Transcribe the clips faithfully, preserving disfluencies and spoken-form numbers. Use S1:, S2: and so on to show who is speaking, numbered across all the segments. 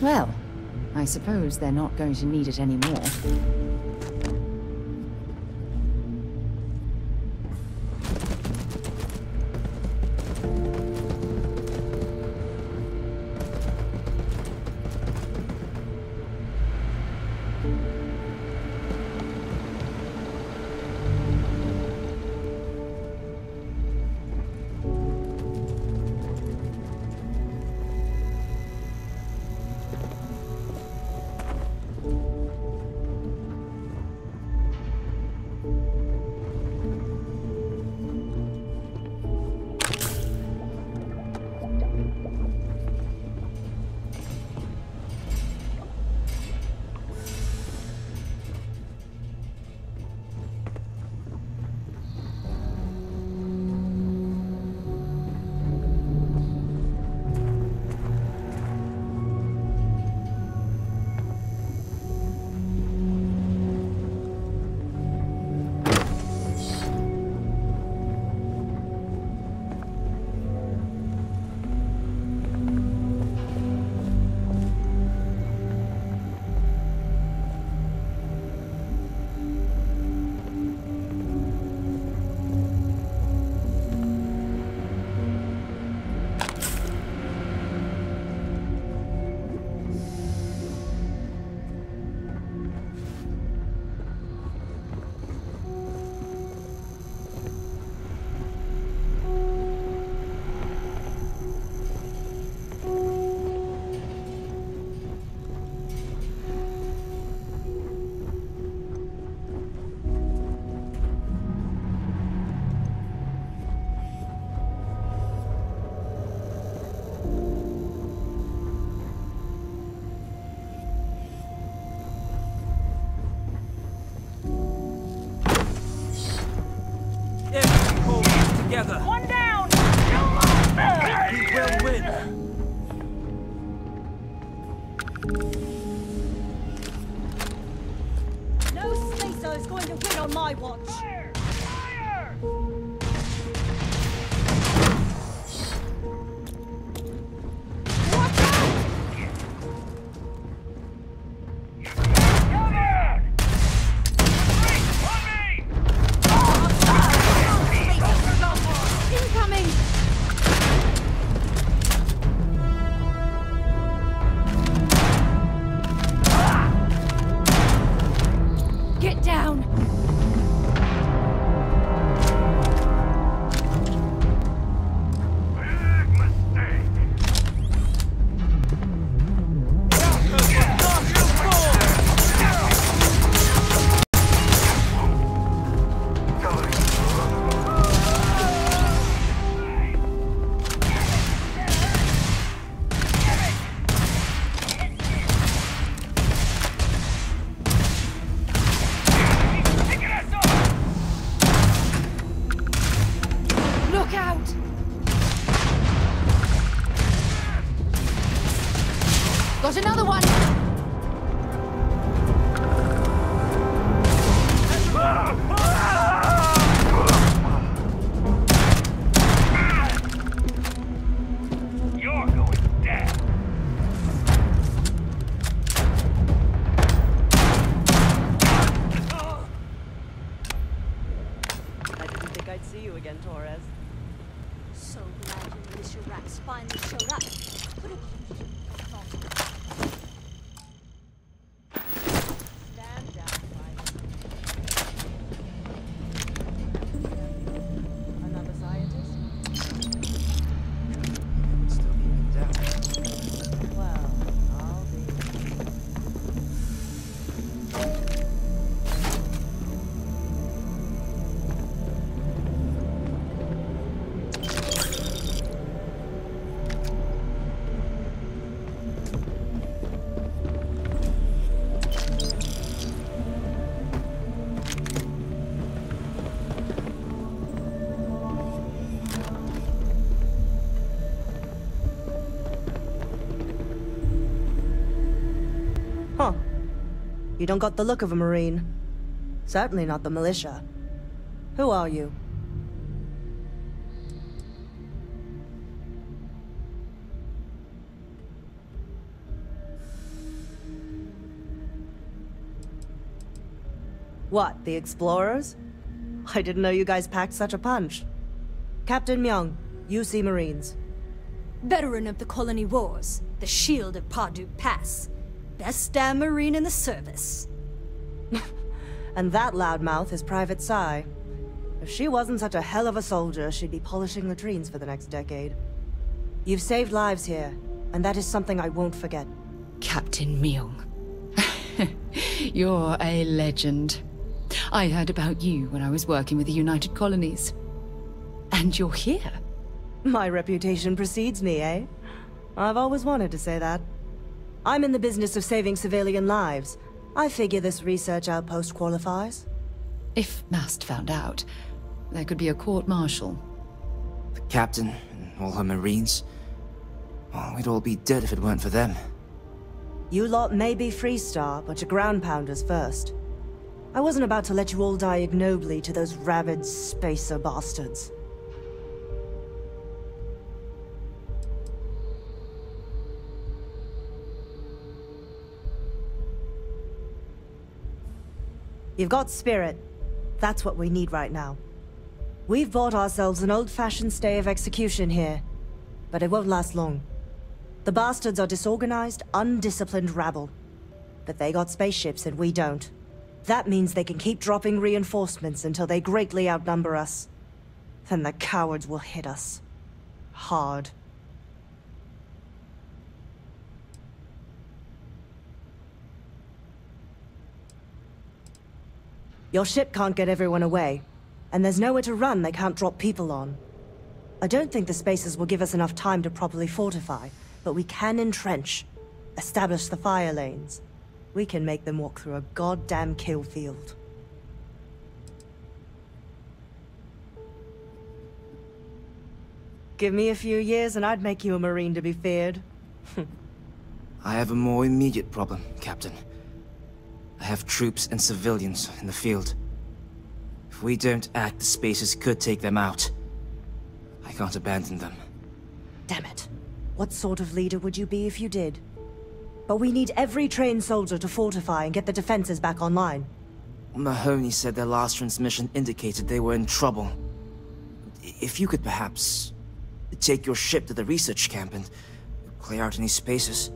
S1: Well, I suppose they're not going to need it anymore.
S2: Together.
S3: One down! You
S2: We will win!
S3: No Spacer is going to win on my watch! Fire! Fire! Watch out! Cover! Break on me!
S1: Incoming! Get down!
S3: Big mistake!
S1: Look out! Got another one!
S3: You're going down!
S4: I didn't think I'd see you again, Torres.
S5: So glad your militia rats finally showed up. Could have
S4: Stand down, Private. Another scientist?
S2: Still keeping down.
S4: Well, I'll be.
S6: Huh. You don't got the look of a Marine. Certainly not the militia. Who are you? What, the explorers? I didn't know you guys packed such a punch. Captain Myung, U C Marines.
S3: Veteran of the colony wars, the shield of Pardue Pass. Best damn Marine in the service.
S6: And that loudmouth is Private Psy. If she wasn't such a hell of a soldier, she'd be polishing latrines for the next decade. You've saved lives here, and that is something I won't forget.
S1: Captain Myung. You're a legend. I heard about you when I was working with the United Colonies. And you're here.
S6: My reputation precedes me, eh? I've always wanted to say that. I'm in the business of saving civilian lives. I figure this research outpost qualifies.
S1: If Mast found out, there could be a court-martial.
S2: The captain and all her Marines. Well, we'd all be dead if it weren't for them.
S6: You lot may be Freestar, but you're ground pounders first. I wasn't about to let you all die ignobly to those rabid spacer bastards. You've got spirit. That's what we need right now. We've bought ourselves an old-fashioned stay of execution here, but it won't last long. The bastards are disorganized, undisciplined rabble. But they got spaceships and we don't. That means they can keep dropping reinforcements until they greatly outnumber us. Then the cowards will hit us. Hard. Your ship can't get everyone away, and there's nowhere to run they can't drop people on. I don't think the spacers will give us enough time to properly fortify, but we can entrench, establish the fire lanes. We can make them walk through a goddamn kill field. Give me a few years and I'd make you a Marine to be feared.
S2: I have a more immediate problem, Captain. I have troops and civilians in the field. If we don't act, the Spacers could take them out. I can't abandon them.
S6: Damn it. What sort of leader would you be if you did? But we need every trained soldier to fortify and get the defenses back online.
S2: Mahoney said their last transmission indicated they were in trouble. If you could perhaps take your ship to the research camp and clear out any spaces.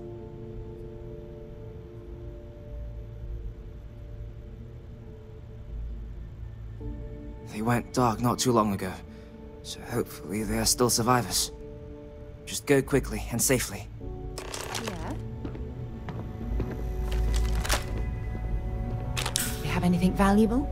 S2: They went dark not too long ago, so hopefully they are still survivors. Just go quickly and safely.
S1: Yeah? You have anything valuable?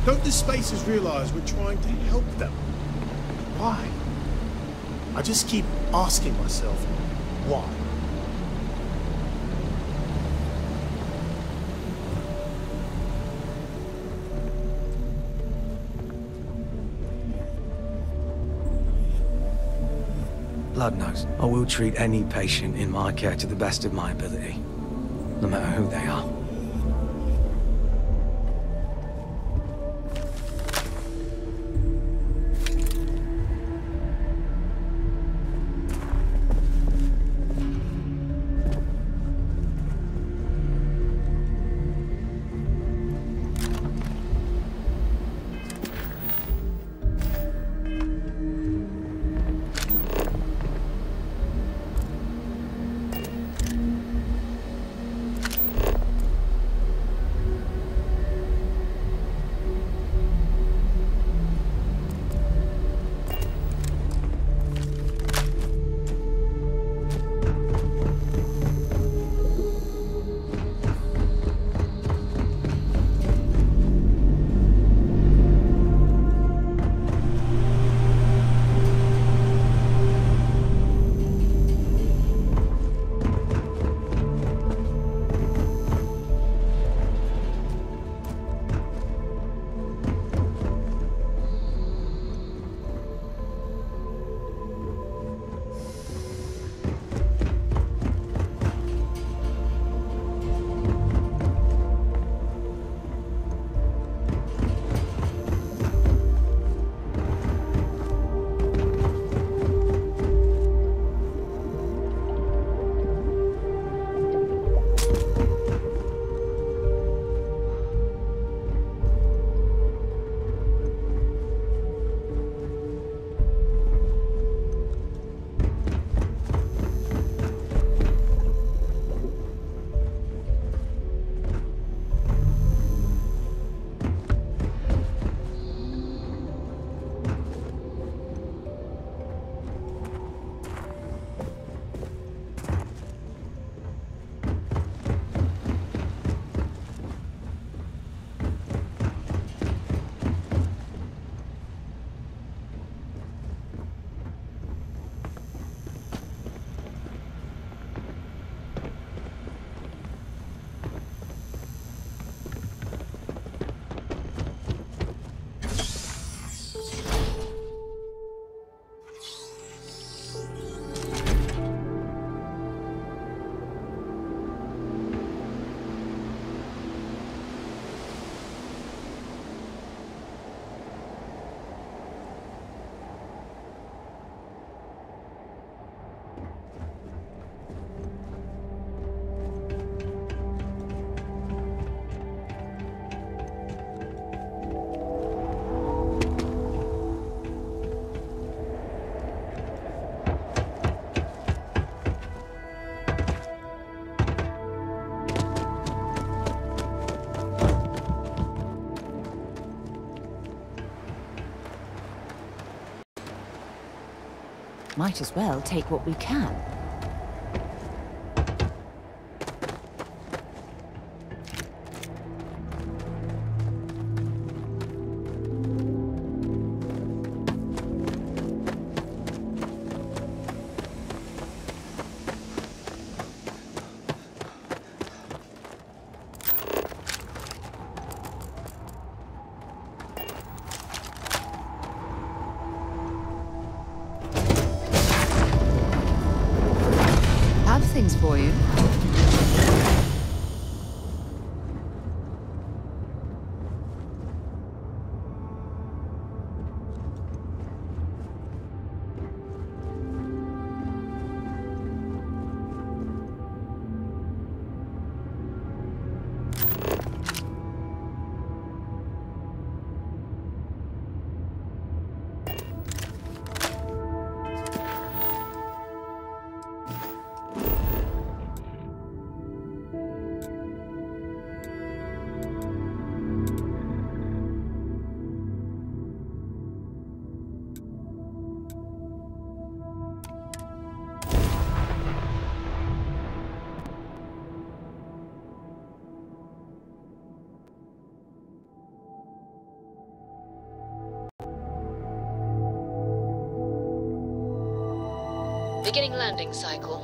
S7: Don't the spacers realize we're trying to help them? Why? I just keep asking myself, why?
S8: Blood knows. I will treat any patient in my care to the best of my ability, no matter who they are.
S1: Might as well take what we can. Things for you.
S9: Beginning landing cycle.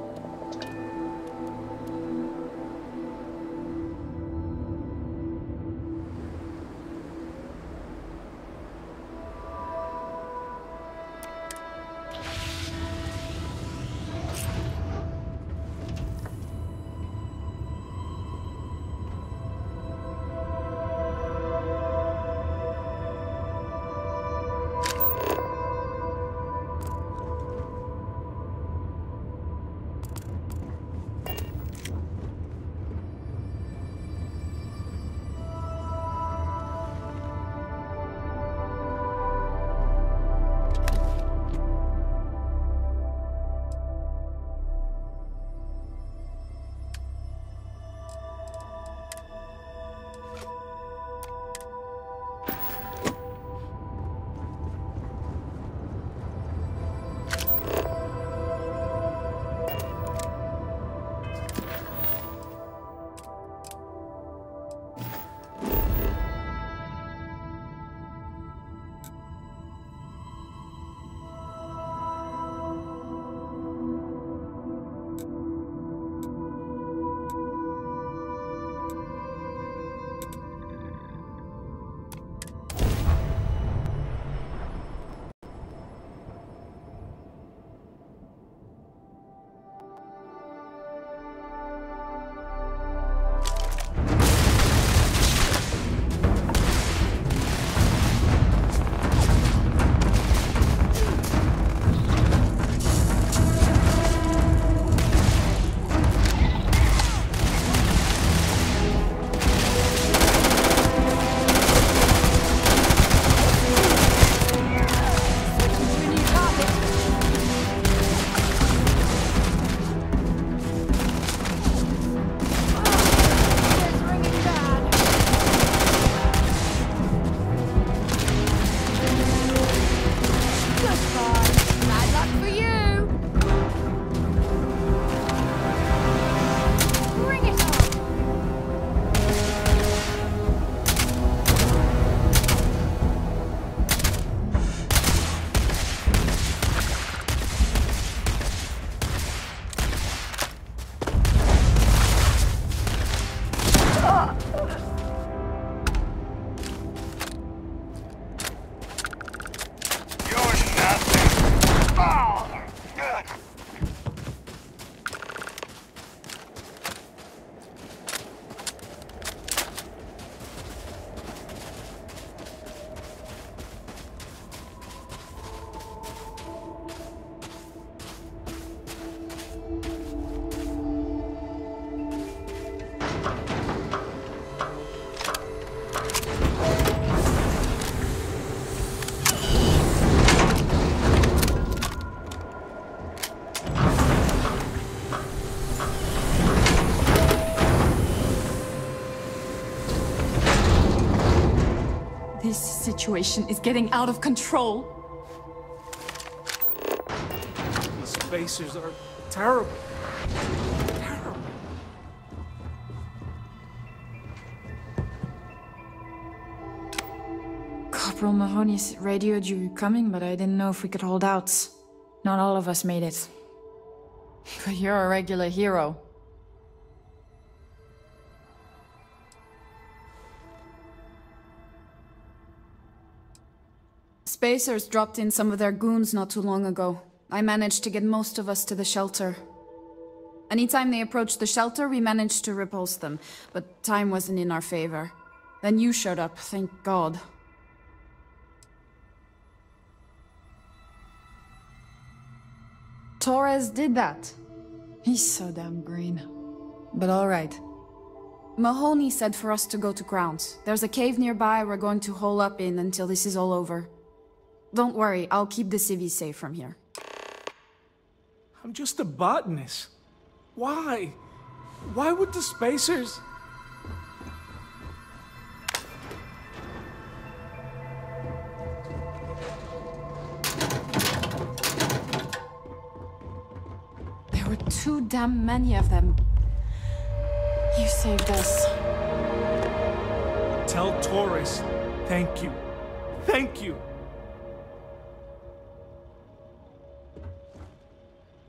S1: This situation is getting out of control.
S10: These spacers are terrible. Terrible.
S11: Corporal Mahoney's radioed you coming, but I didn't know if we could hold out. Not all of us made it.
S1: But you're a regular hero. Spacers dropped in some of their goons not too long ago. I managed to get most of us to the shelter. Anytime they approached the shelter, we managed to repulse them, but time wasn't in our favor. Then you showed up, thank God. Torres did that. He's so damn green. But alright. Mahoney said for us to go to Grounds. There's a cave nearby we're going to hole up in until this is all over. Don't worry, I'll keep the civvies safe from here.
S10: I'm just a botanist. Why? Why would the spacers...
S1: There were too damn many of them. You saved us.
S10: Tell Torres, thank you. Thank you.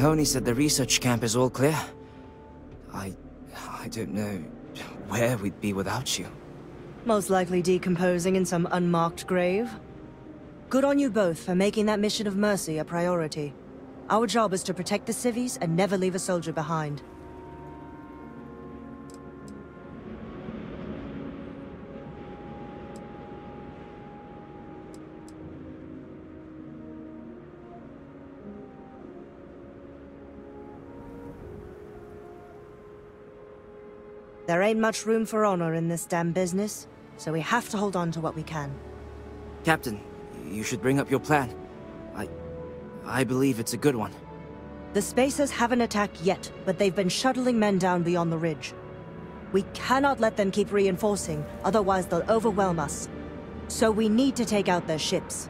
S2: Mahoney said the research camp is all clear. I... I don't know where we'd be without you.
S6: Most likely decomposing in some unmarked grave. Good on you both for making that mission of mercy a priority. Our job is to protect the civvies and never leave a soldier behind. There ain't much room for honor in this damn business, so we have to hold on to what we can.
S2: Captain, you should bring up your plan. I... I believe it's a good one.
S6: The Spacers haven't attacked yet, but they've been shuttling men down beyond the ridge. We cannot let them keep reinforcing, otherwise they'll overwhelm us. So we need to take out their ships.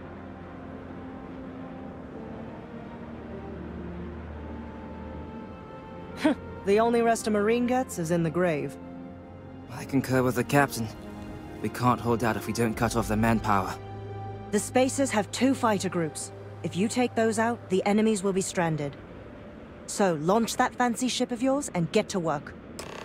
S6: The only rest a Marine gets is in the grave.
S2: I concur with the captain. We can't hold out if we don't cut off their manpower.
S6: The Spacers have two fighter groups. If you take those out, the enemies will be stranded. So, launch that fancy ship of yours and get to work.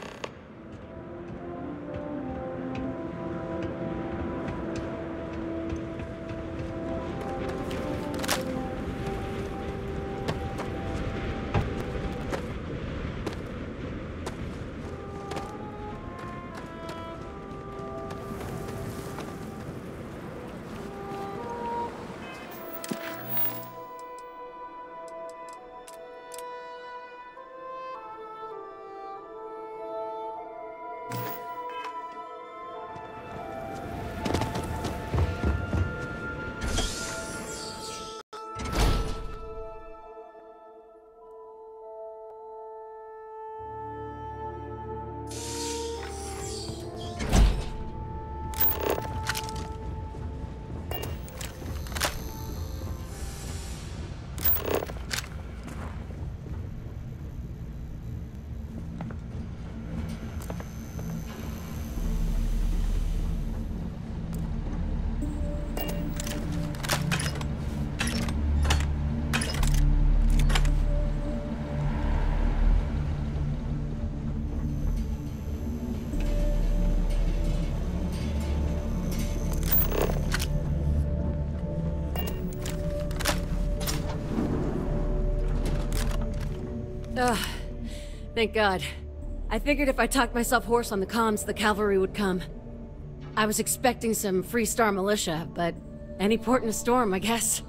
S9: Ugh. Thank God. I figured if I talked myself hoarse on the comms, the cavalry would come. I was expecting some Free Star militia, but any port in a storm, I guess.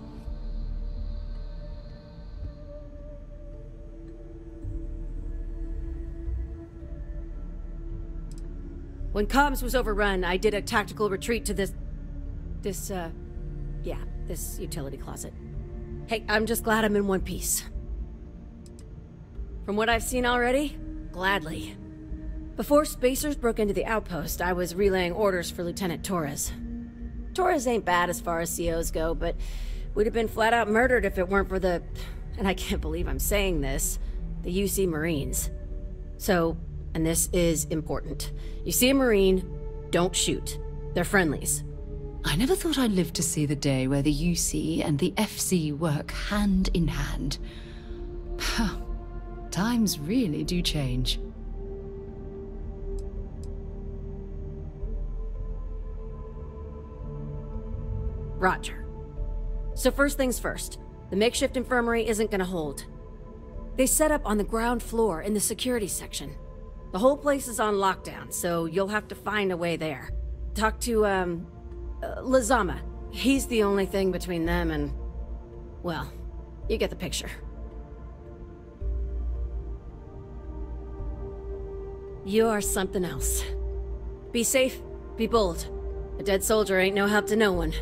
S9: When comms was overrun, I did a tactical retreat to this... This, uh... yeah, this utility closet. Hey, I'm just glad I'm in one piece. From what I've seen already, gladly. Before Spacers broke into the outpost, I was relaying orders for Lieutenant Torres. Torres ain't bad as far as C Os go, but we'd have been flat out murdered if it weren't for the... and I can't believe I'm saying this... the U C Marines. So, and this is important. You see a Marine, don't shoot. They're friendlies.
S12: I never thought I'd live to see the day where the U C and the F C work hand in hand. Times really do change.
S9: Roger. So first things first, the makeshift infirmary isn't gonna hold. They set up on the ground floor in the security section. The whole place is on lockdown, so you'll have to find a way there. Talk to, um, uh, Lazama. He's the only thing between them and... well, you get the picture. You're something else. Be safe, be bold. A dead soldier ain't no help to no one.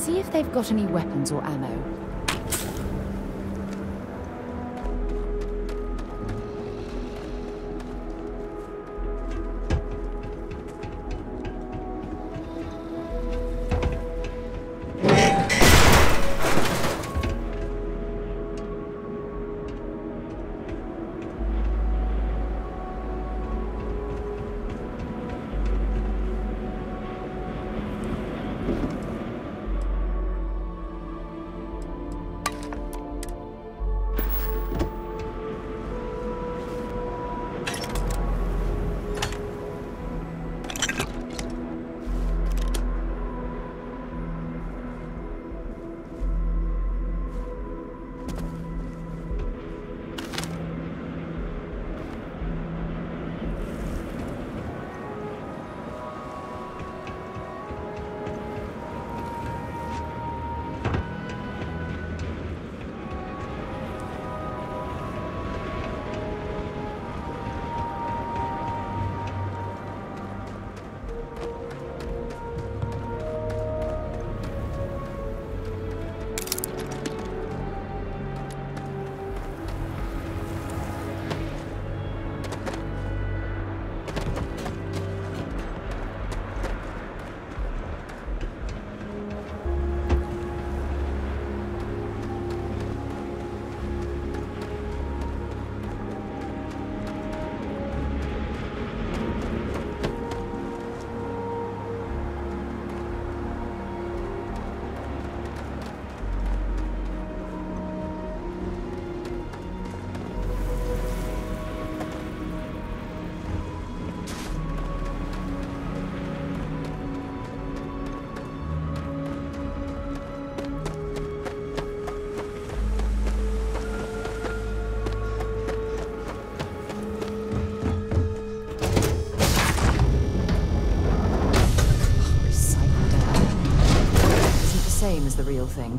S12: see if they've got any weapons or ammo. Same as the real thing.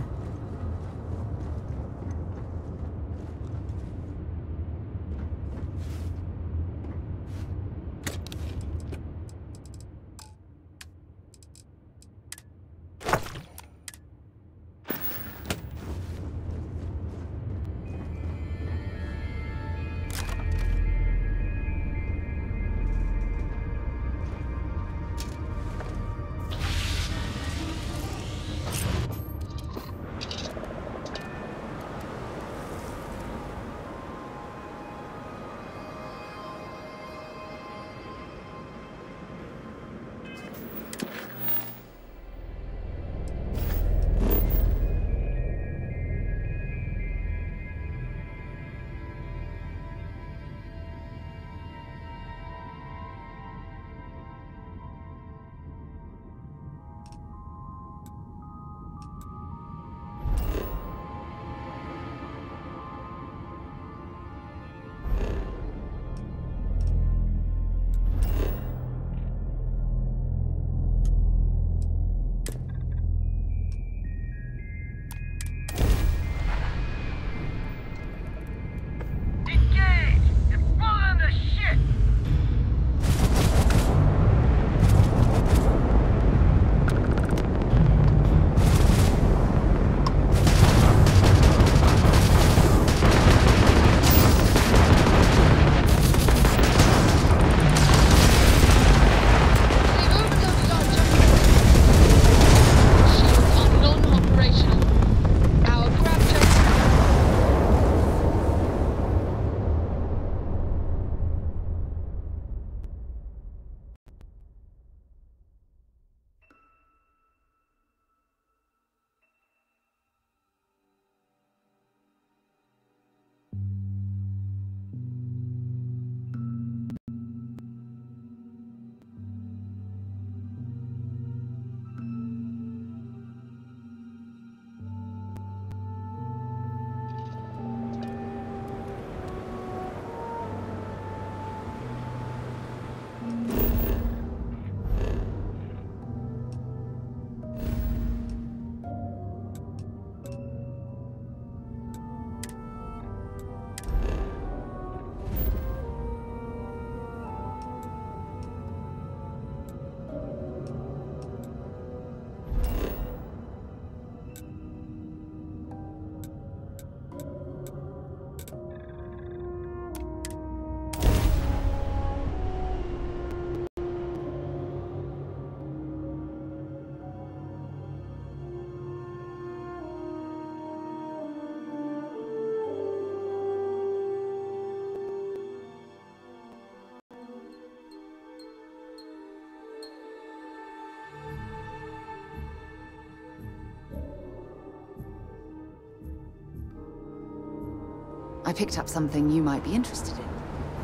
S12: I picked up something you might be interested in.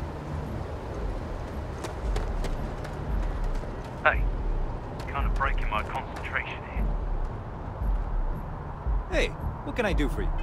S13: Hey, kind of breaking my concentration here.
S14: Hey, what can I do for you?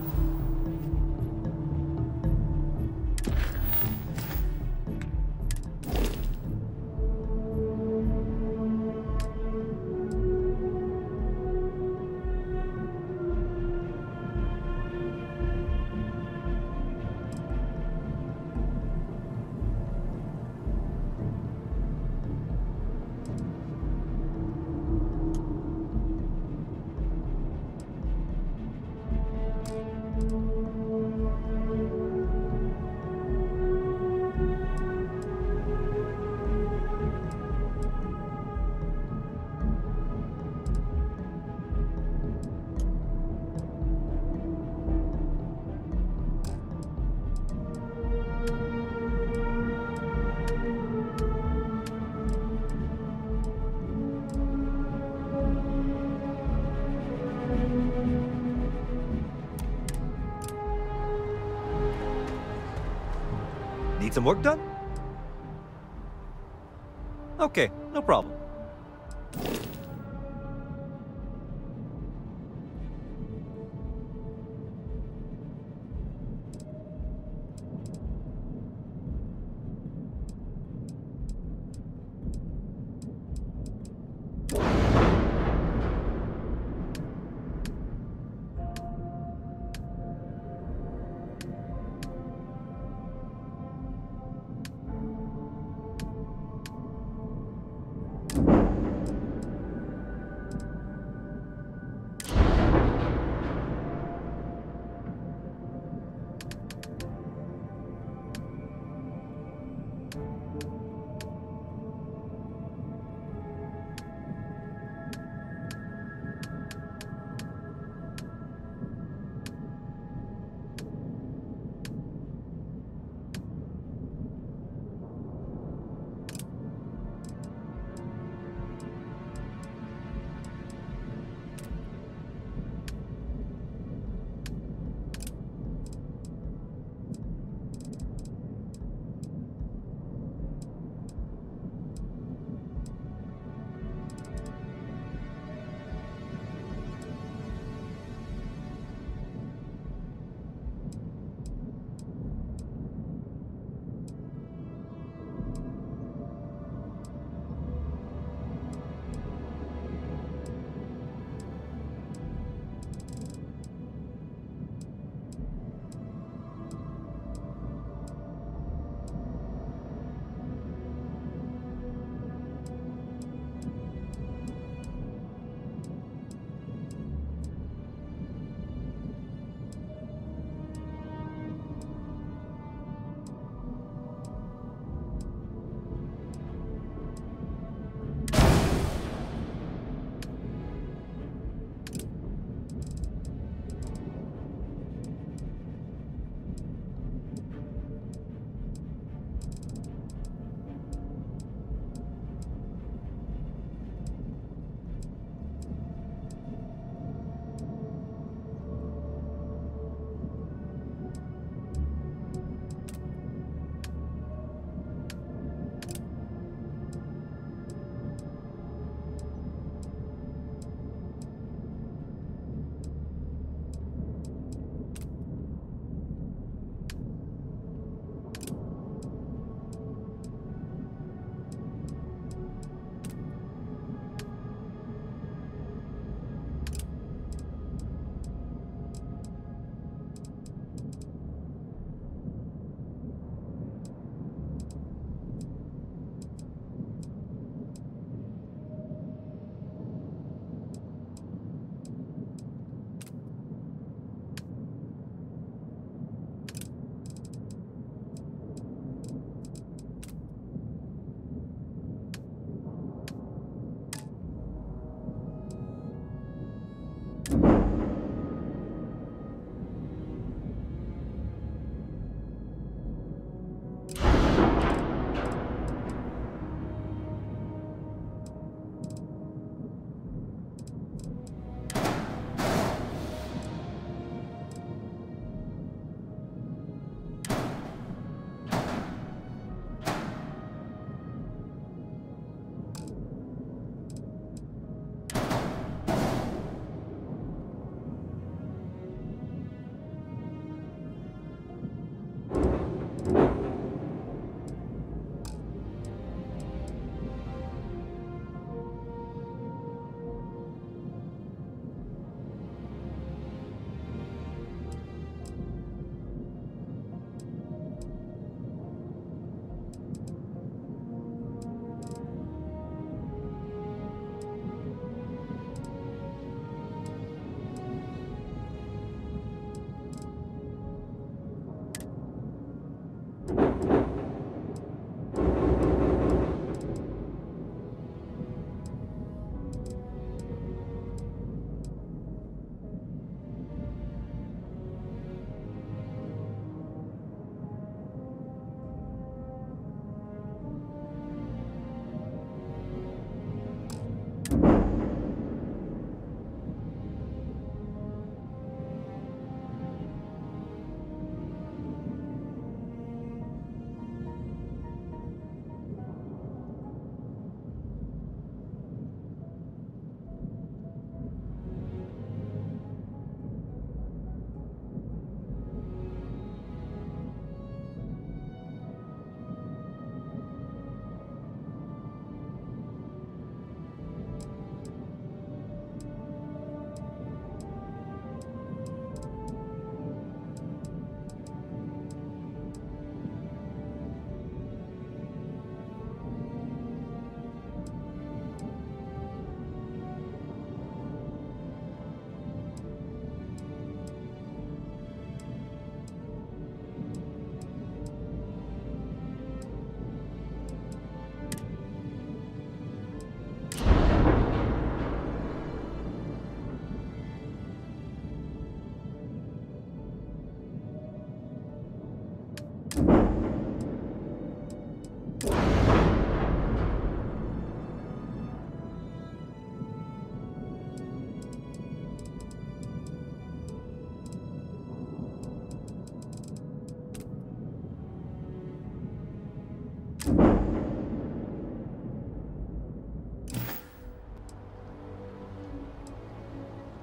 S14: Need some work done? Okay, no problem.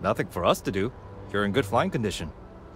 S14: Nothing for us to do. You're in good flying condition.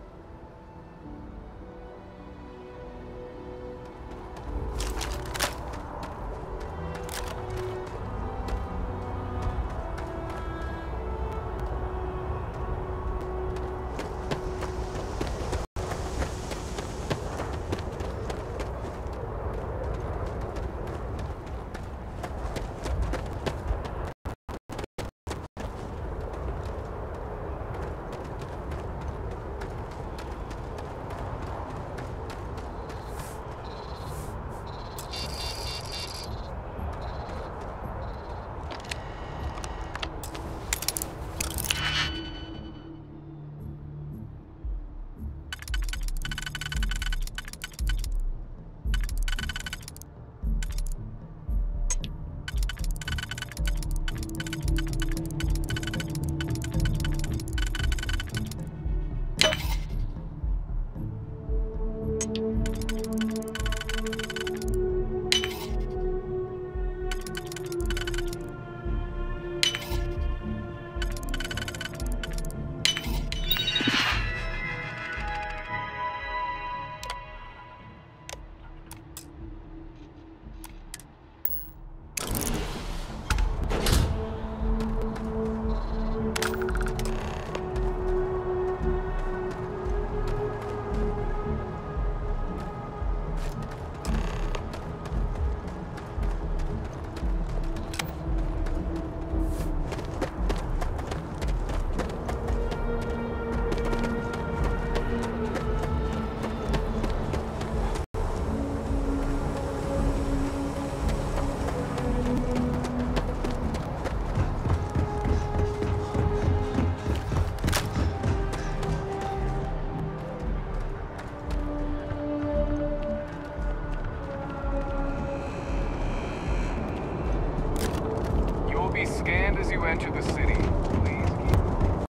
S15: Be scanned as you enter the city. Please keep...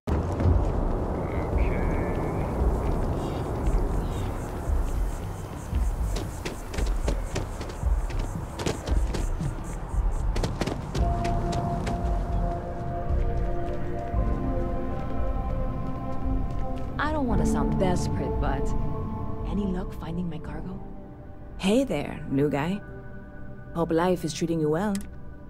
S15: Okay.
S16: I don't want to sound desperate, but any luck finding my cargo?
S17: Hey there, new guy. Hope life is treating you well.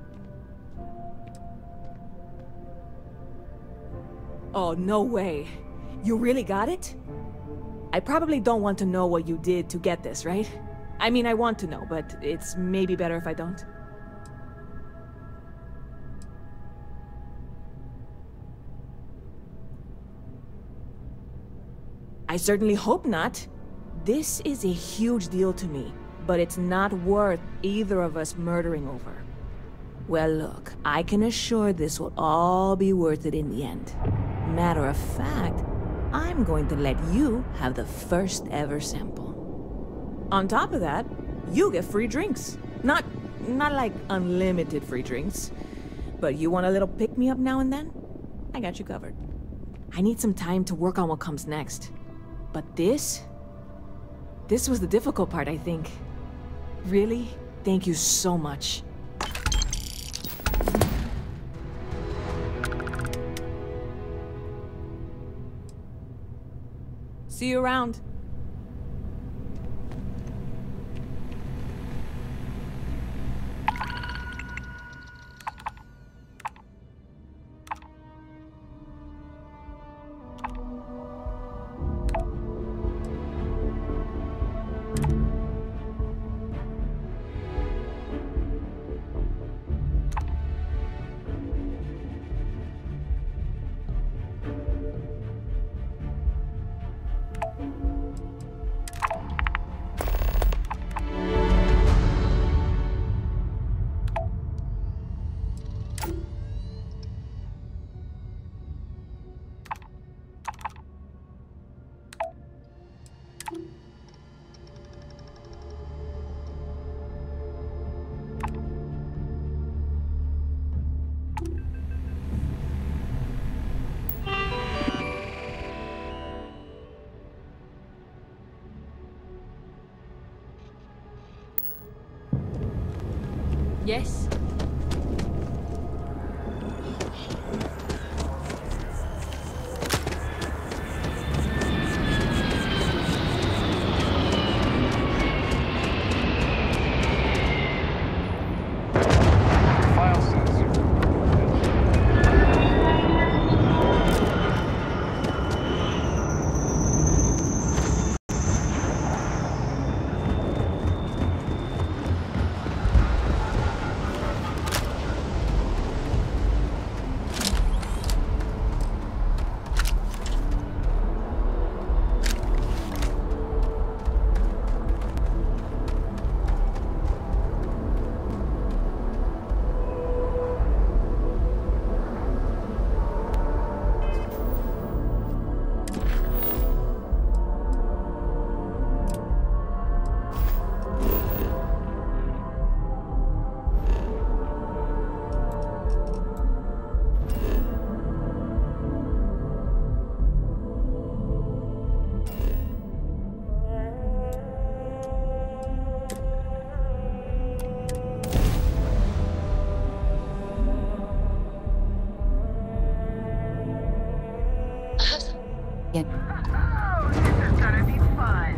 S17: Oh, no way. You really got it? I probably don't want to know what you did to get this, right? I mean, I want to know, but it's maybe better if I don't. I certainly hope not. This is a huge deal to me, but it's not worth either of us murdering over. Well, look, I can assure this will all be worth it in the end. Matter of fact, I'm going to let you have the first ever sample. On top of that, you get free drinks. Not, not like unlimited free drinks, but you want a little pick-me-up now and then? I got you covered. I need some time to work on what comes next. But this? This was the difficult part, I think. Really? Thank you so much. See you around.
S16: Yes?
S12: Yeah.
S18: Oh, this is gonna be fun.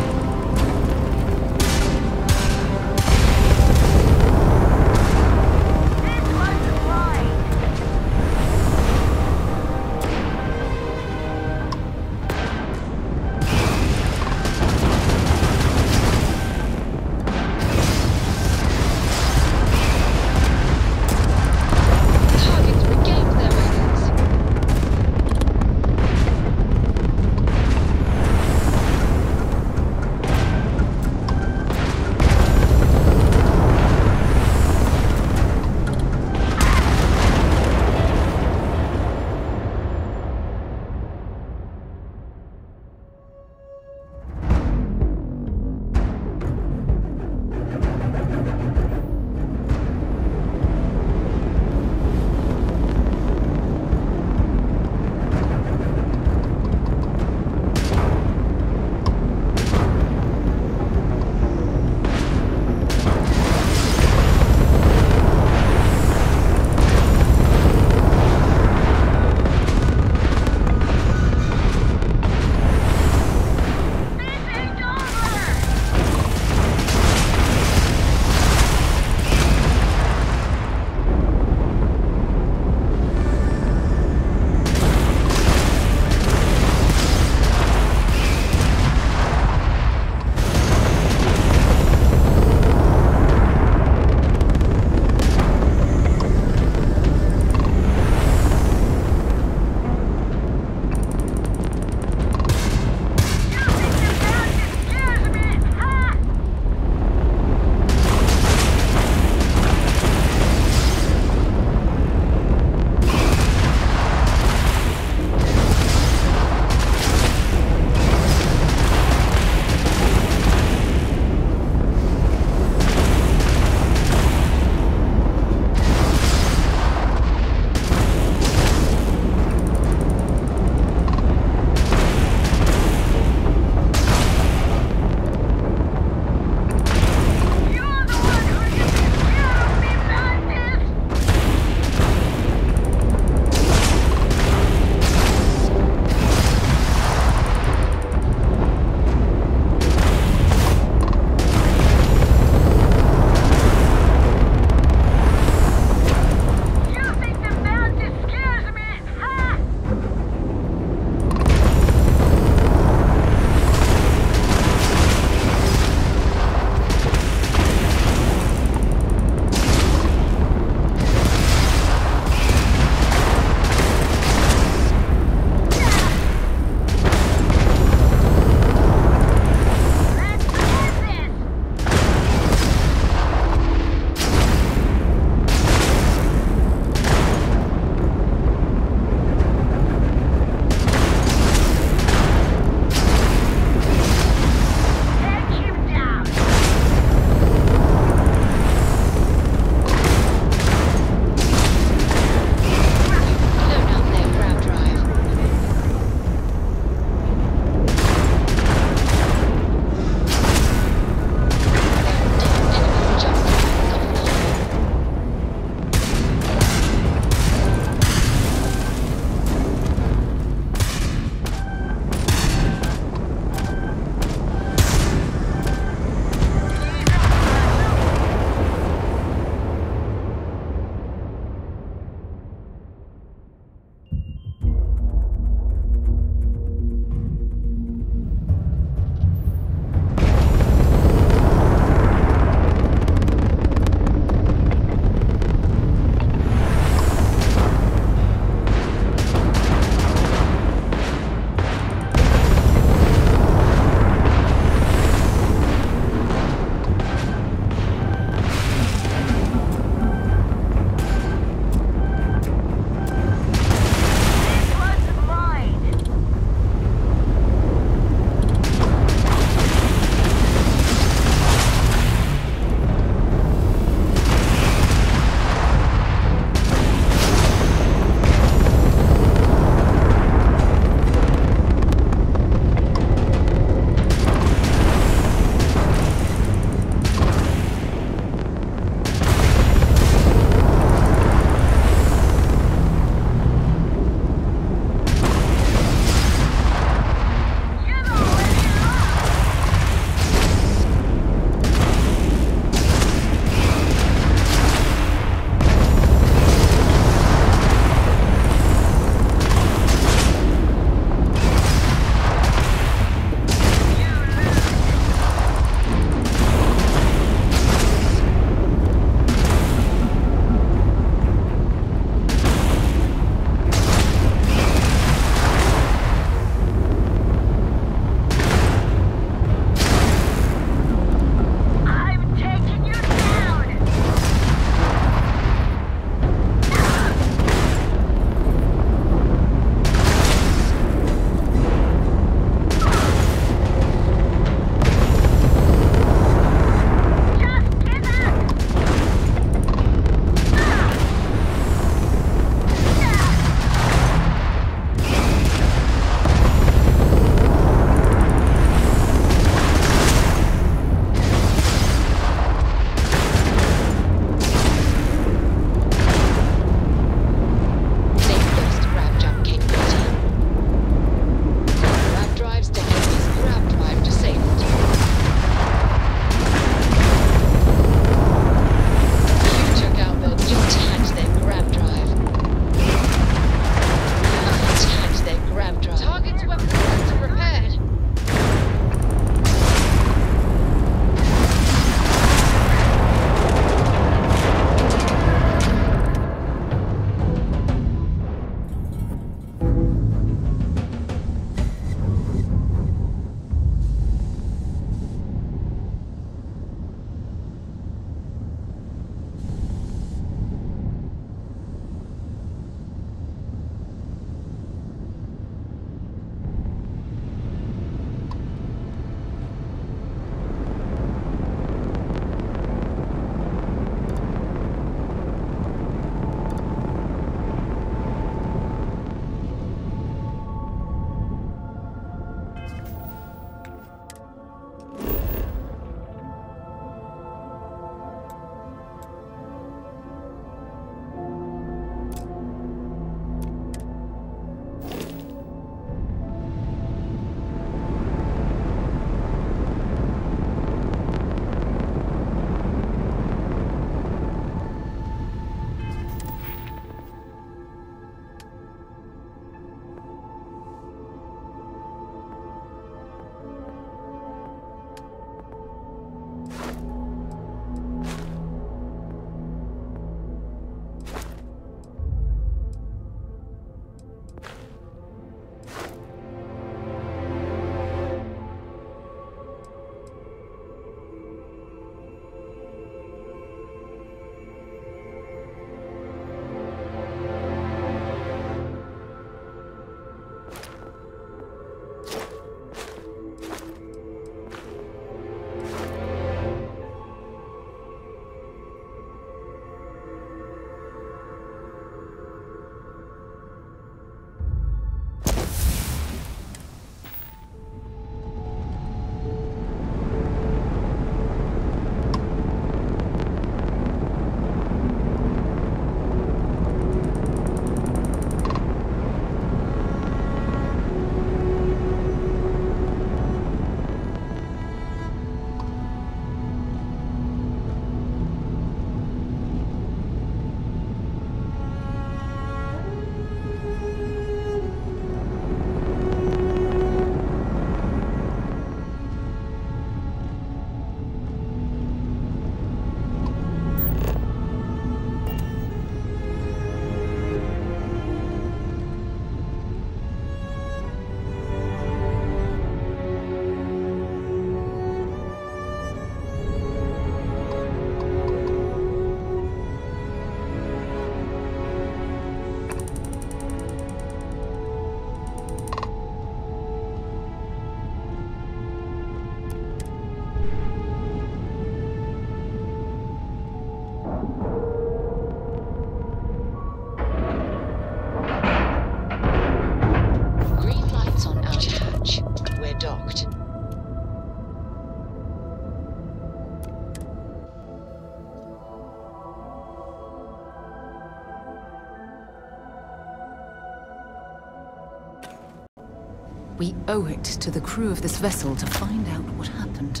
S12: We owe it to the crew of this vessel to find out what happened.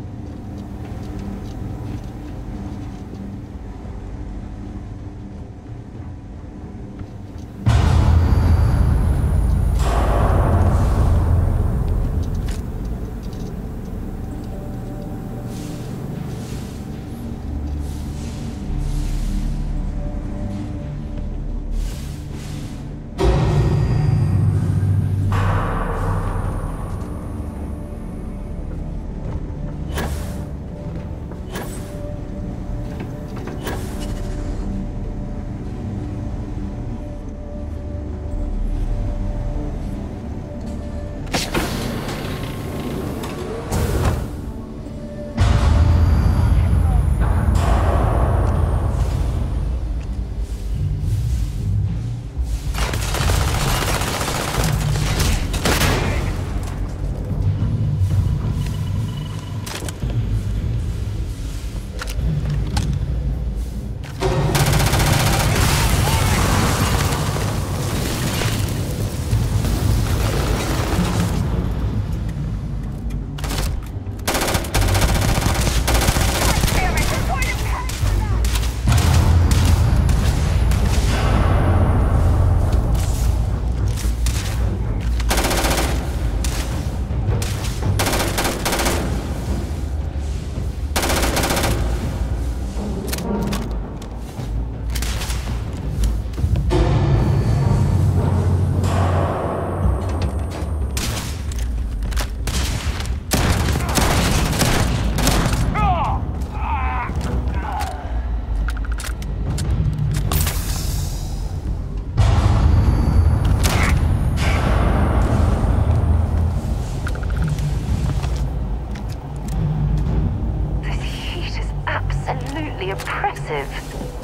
S19: Oppressive.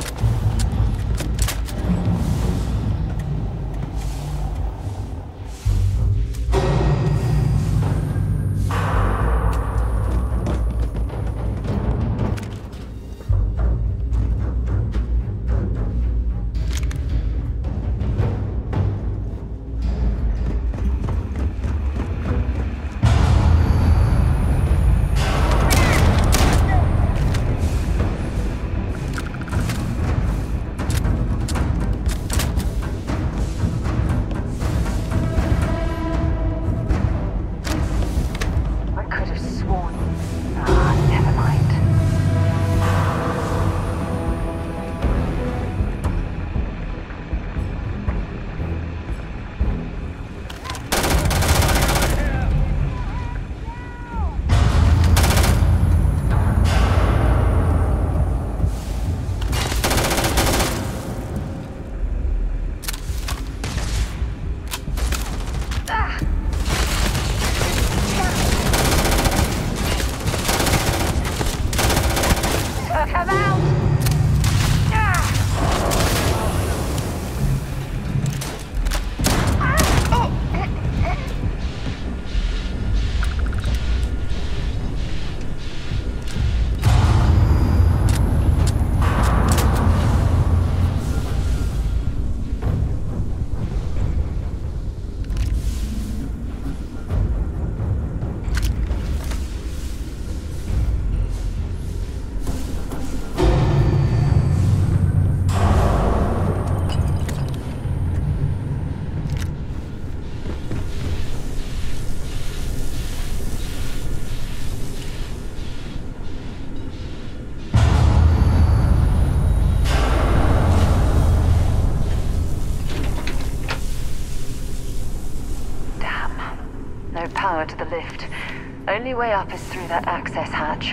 S20: Power to the lift. Only way up is through that access hatch.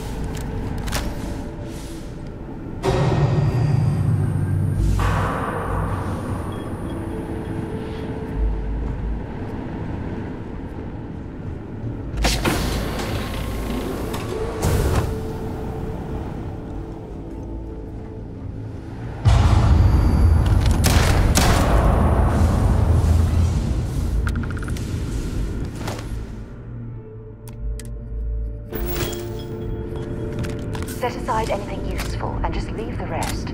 S20: Set aside anything useful and just leave the rest.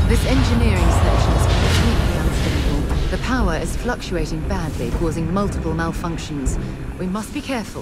S12: This engineering section is completely unstable. The power is fluctuating badly, causing multiple malfunctions. We must be careful.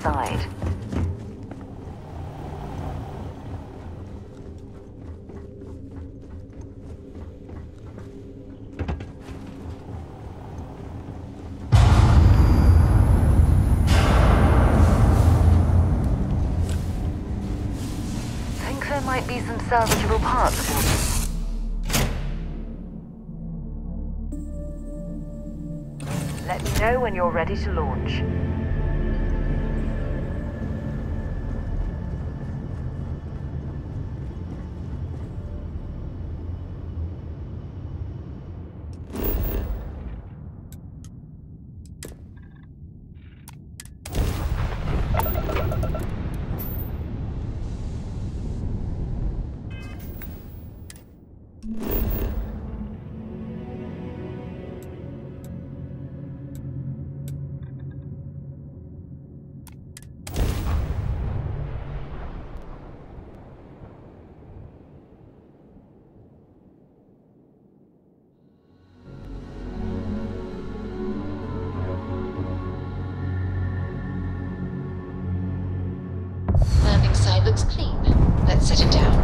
S20: inside. Think there might be some salvageable parts aboard. Let me know when you're ready to launch.
S19: Landing side looks clean. Let's set it down.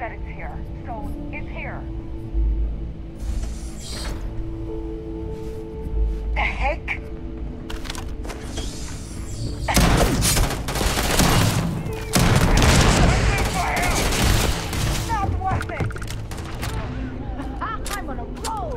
S18: said it's here, so it's here. The heck? Not worth it! I'm on a roll!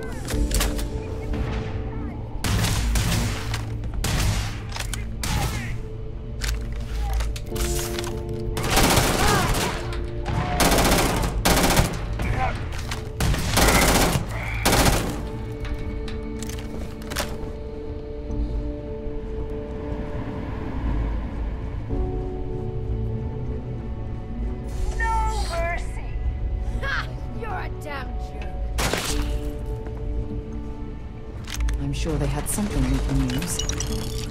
S12: I'm sure they had something we can use.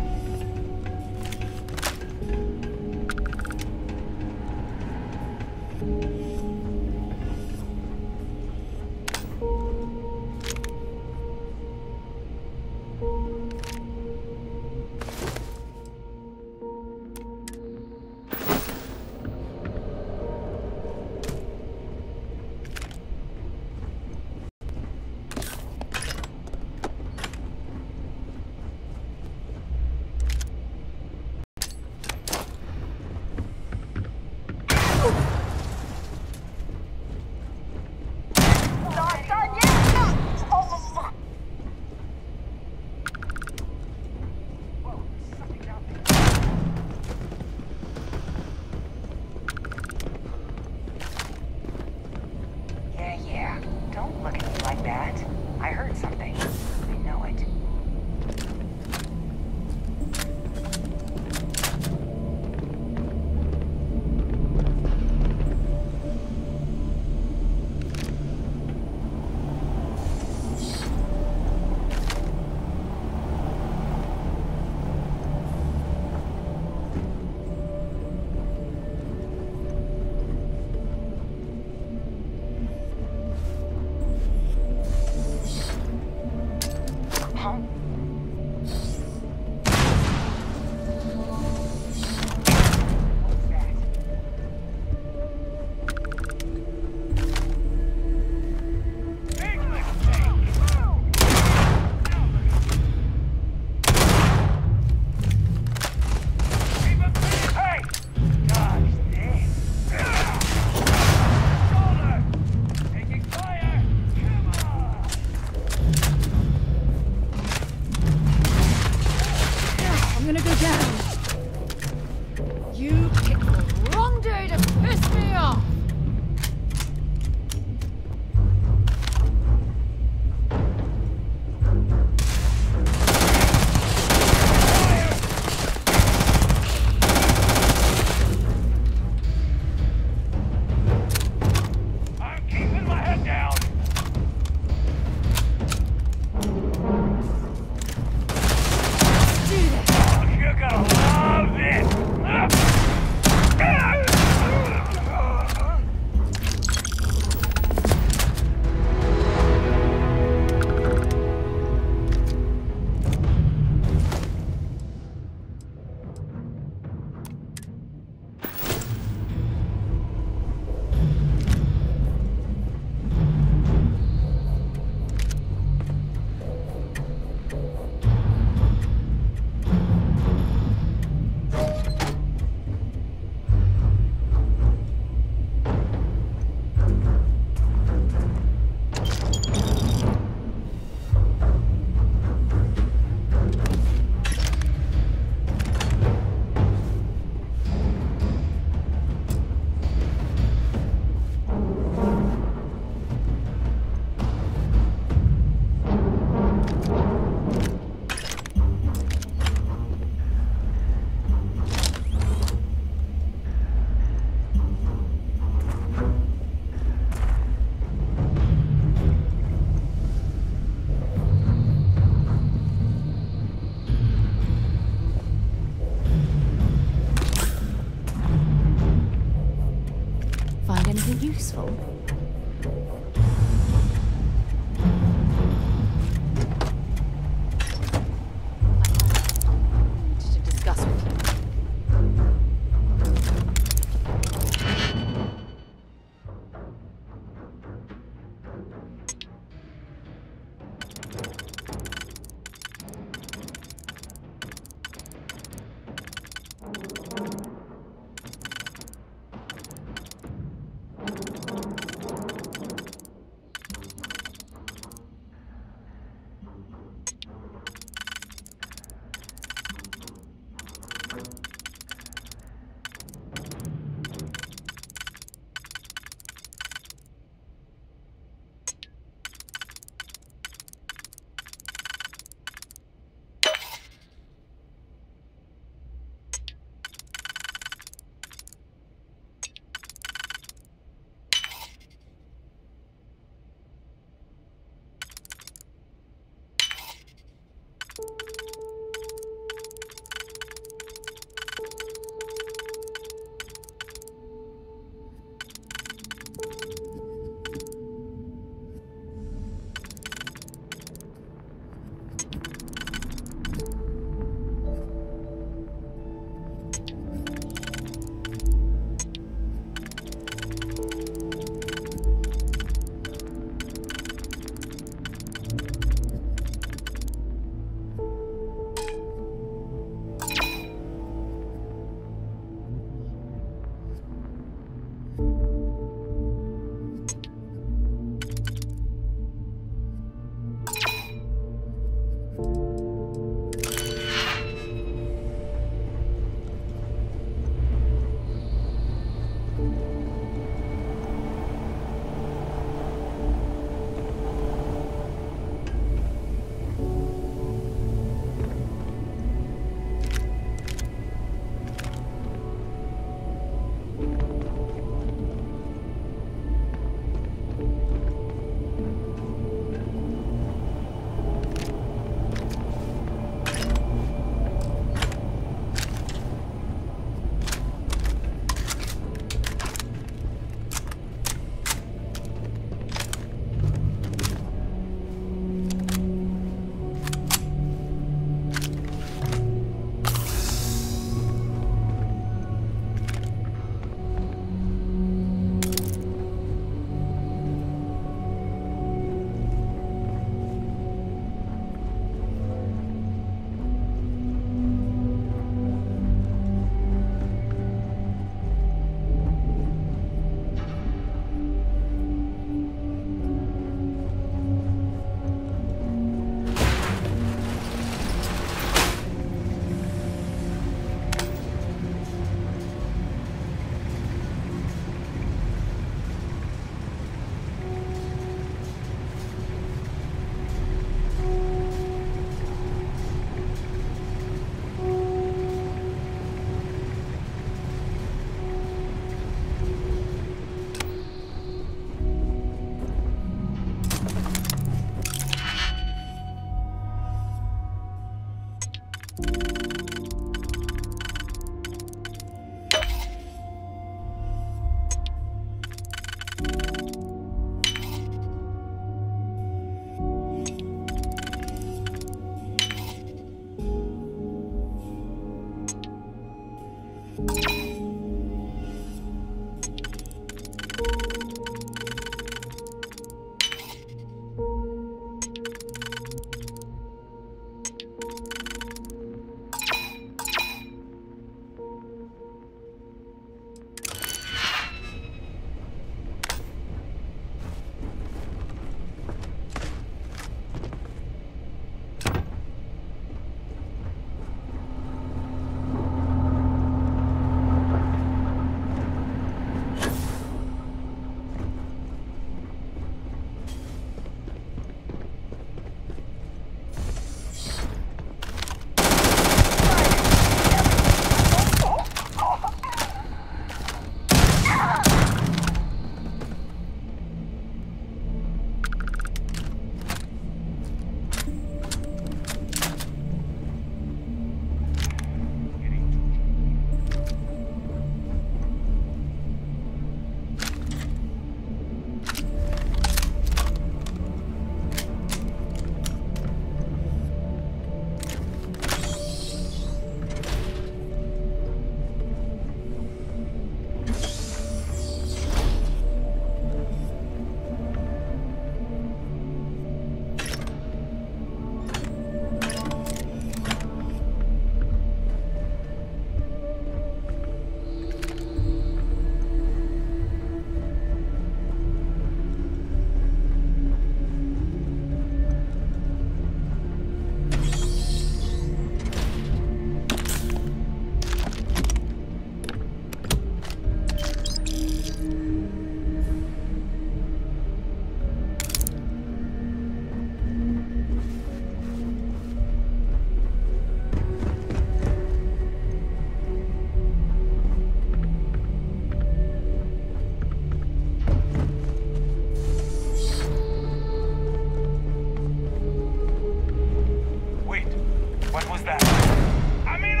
S13: that. I mean,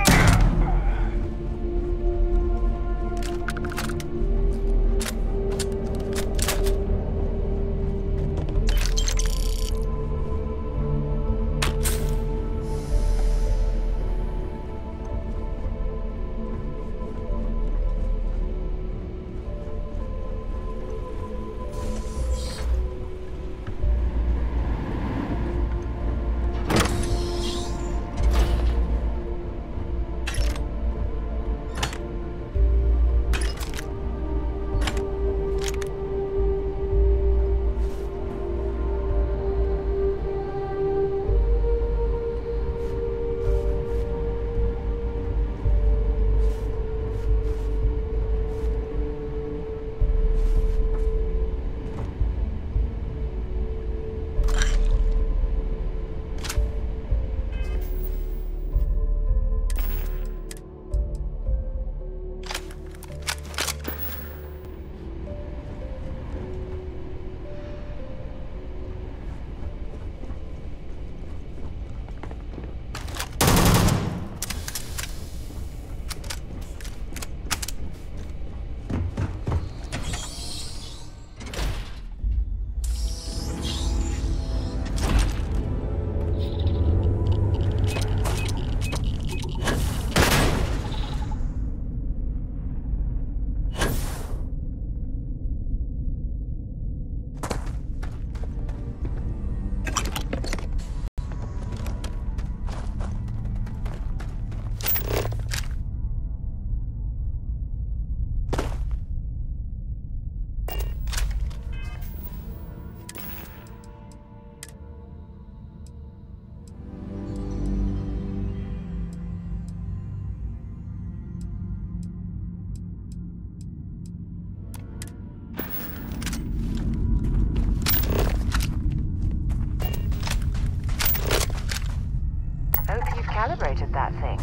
S20: Hope you've calibrated that thing.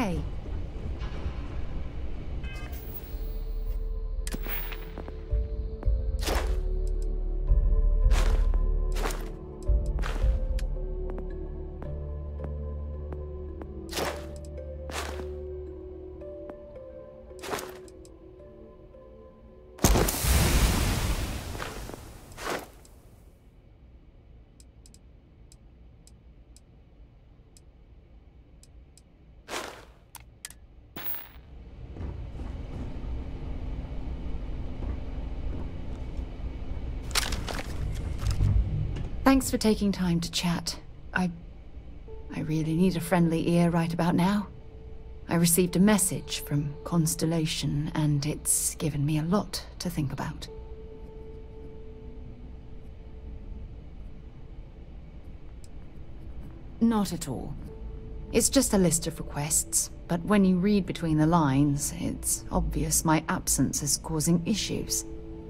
S12: okay? Thanks for taking time to chat. I... I really need a friendly ear right about now. I received a message from Constellation, and it's given me a lot to think about. Not at all. It's just a list of requests, but when you read between the lines, it's obvious my absence is causing issues.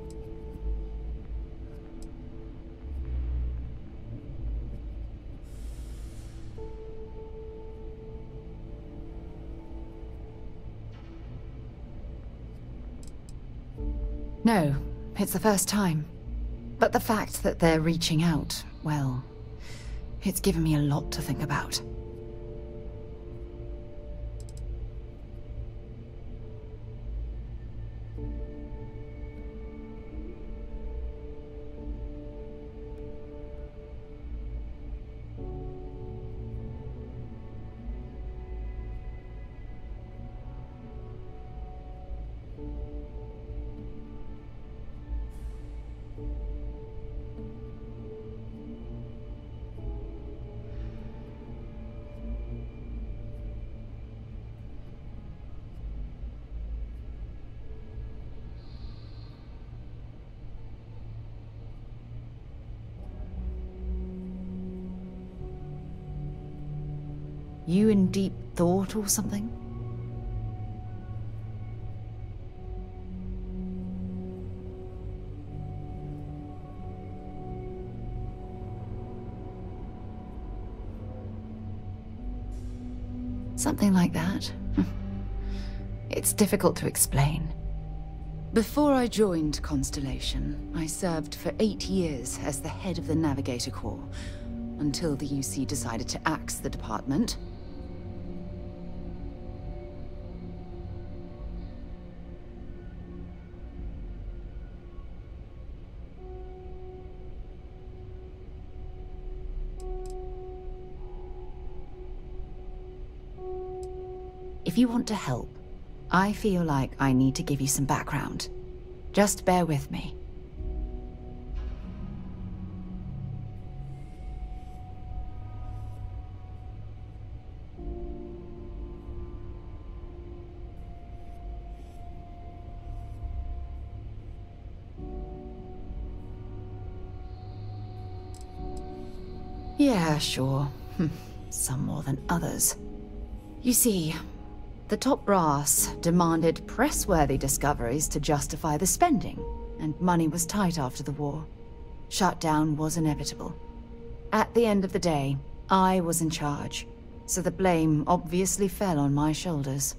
S12: No, it's the first time. But the fact that they're reaching out, well, it's given me a lot to think about. You in deep thought or something? Something like that. It's difficult to explain. Before I joined Constellation, I served for eight years as the head of the Navigator Corps, until the U C decided to axe the department. If you want to help, I feel like I need to give you some background. Just bear with me. Yeah, sure. Some more than others. You see, the top brass demanded press-worthy discoveries to justify the spending, and money was tight after the war. Shutdown was inevitable. At the end of the day, I was in charge, so the blame obviously fell on my shoulders.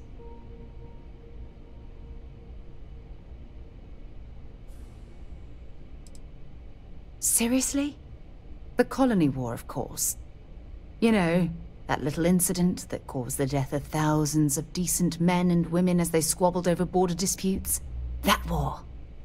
S12: Seriously? The Colony War, of course. You know, that little incident that caused the death of thousands of decent men and women as they squabbled over border disputes. That war.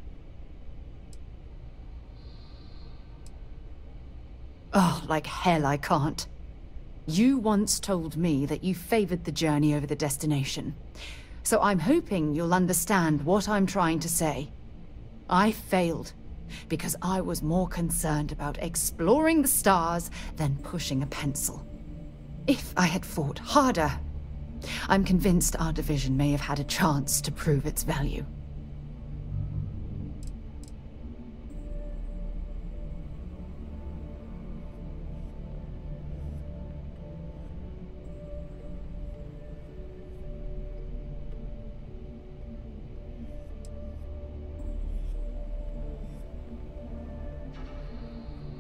S12: Oh, like hell I can't. You once told me that you favored the journey over the destination. So I'm hoping you'll understand what I'm trying to say. I failed. Because I was more concerned about exploring the stars than pushing a pencil. If I had fought harder, I'm convinced our division may have had a chance to prove its value.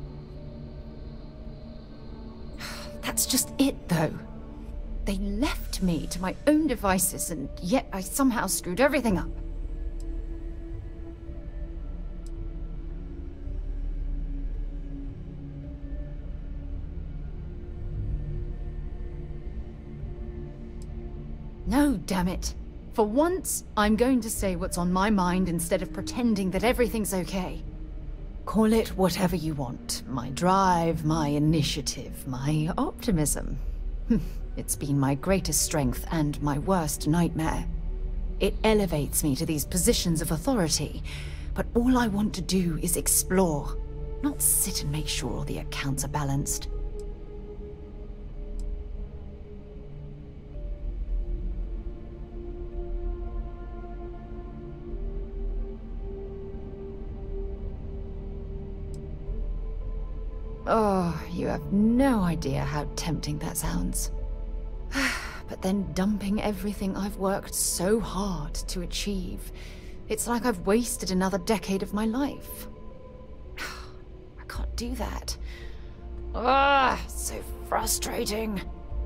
S12: That's just it, though. They left left me to my own devices, and yet I somehow screwed everything up. No, damn it. For once, I'm going to say what's on my mind instead of pretending that everything's okay. Call it whatever you want. My drive, my initiative, my optimism. It's been my greatest strength and my worst nightmare. It elevates me to these positions of authority, but all I want to do is explore, not sit and make sure all the accounts are balanced. Oh, you have no idea how tempting that sounds. But then dumping everything I've worked so hard to achieve, it's like I've wasted another decade of my life. I can't do that. Ah, so frustrating.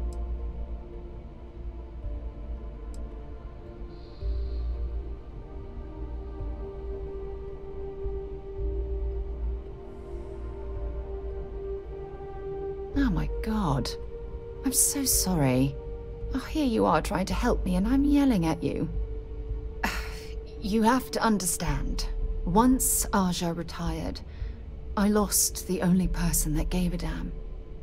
S12: Oh my god. I'm so sorry. Oh, here you are trying to help me and I'm yelling at you. You have to understand. Once Aja retired, I lost the only person that gave a damn.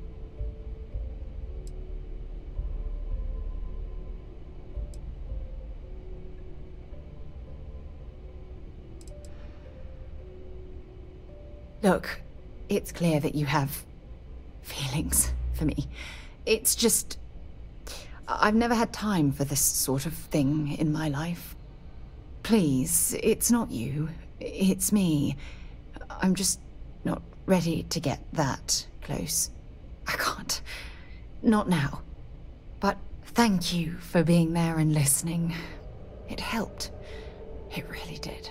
S12: Look, it's clear that you have feelings for me. It's just... I've never had time for this sort of thing in my life. Please, it's not you. It's me. I'm just not ready to get that close. I can't. Not now. But thank you for being there and listening. It helped. It really did.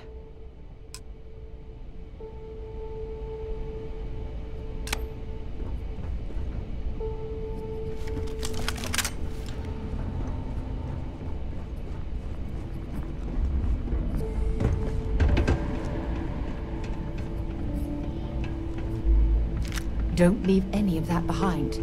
S12: Don't leave any of that behind.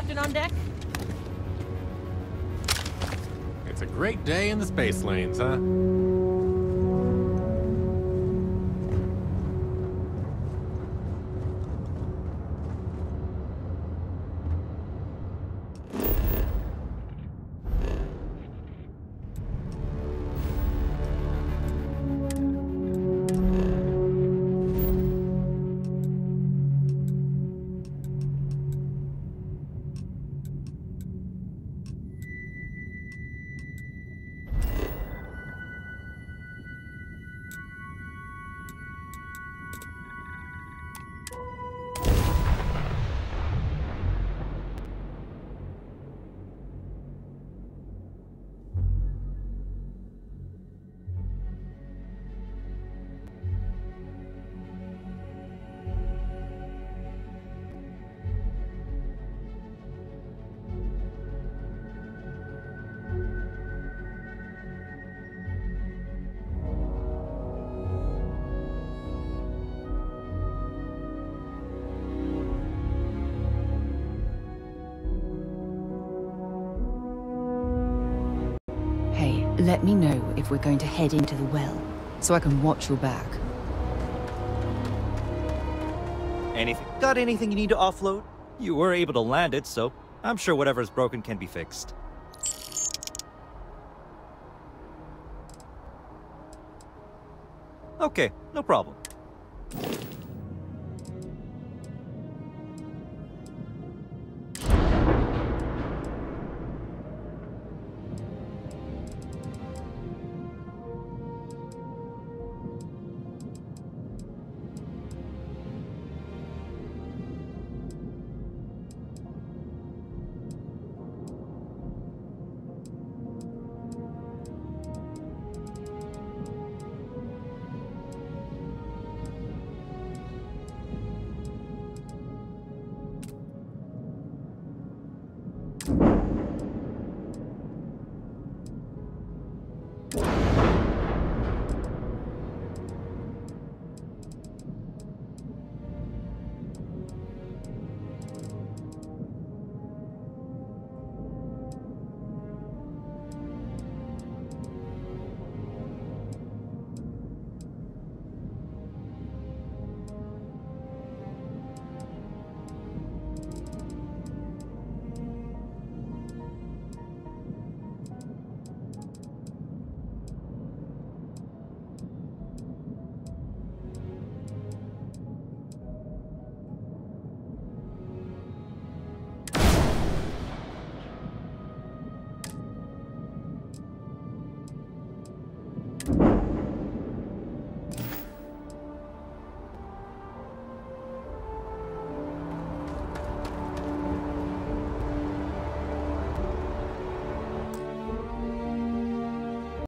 S17: Captain on deck?
S21: It's a great day in the space lanes, huh?
S12: Let me know if we're going to head into the well, so I can watch your back.
S14: Anything?
S22: Got anything you need to offload?
S14: You were able to land it, so I'm sure whatever's broken can be fixed. Okay, no problem.